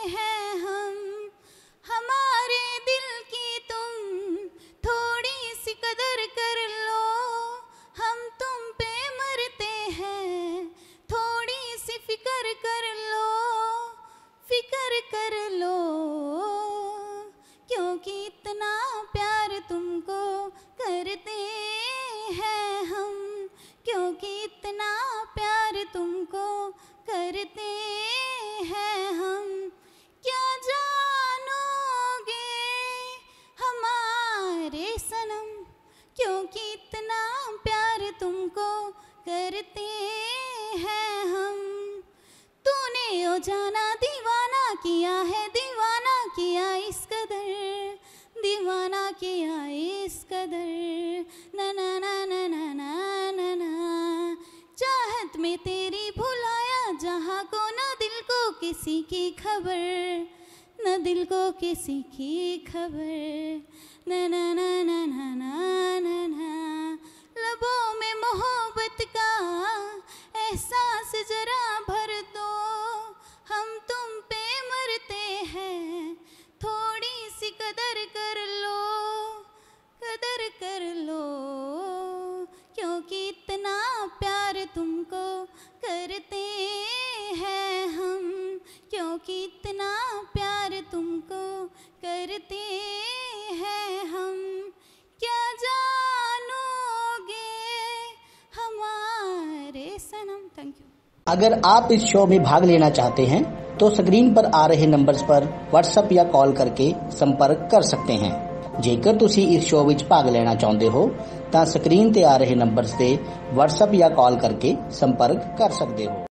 हैं हम, हमारे दिल की तुम थोड़ी सी कदर कर लो, हम तुम पे मरते हैं, थोड़ी सी फिक्र कर लो, फिक्र कर लो, क्योंकि इतना प्यार तुमको करते हैं हम, क्योंकि इतना प्यार तुमको करते हैं हम। क्या जानोगे हमारे सनम, क्योंकि इतना प्यार तुमको करते हैं हम। तूने ओ जाना दीवाना किया है, दीवाना किया इस कदर, दीवाना किया इस कदर, ना ना ना ना ना ना ना ना। चाहत में तेरी भुलाया जहाँ को, ना दिल को किसी की खबर, न दिल को किसी की खबर, ना ना ना ना ना ना ना ना। लबों में मोहब्बत का एहसास जरा भर दो, हम तुम पे मरते हैं, थोड़ी सी कदर कर लो, कदर कर लो, क्योंकि इतना प्यार तुमको करते हैं हम, क्योंकि इतना प्यार तुमको करते हैं हम। क्या जानोगे हमारे सनम। Thank you. अगर आप इस शो में भाग लेना चाहते हैं तो स्क्रीन पर आ रहे नंबर्स पर व्हाट्सएप या कॉल करके संपर्क कर सकते हैं। जेकर ਤੁਸੀਂ ਇਸ ਸ਼ੋਅ ਵਿੱਚ ਭਾਗ ਲੈਣਾ ਚਾਹੁੰਦੇ ਹੋ ਤਾਂ ਸਕਰੀਨ ਤੇ ਆ ਰਹੇ ਨੰਬਰਸ ਤੇ WhatsApp ਜਾਂ ਕਾਲ ਕਰਕੇ ਸੰਪਰਕ ਕਰ ਸਕਦੇ ਹੋ।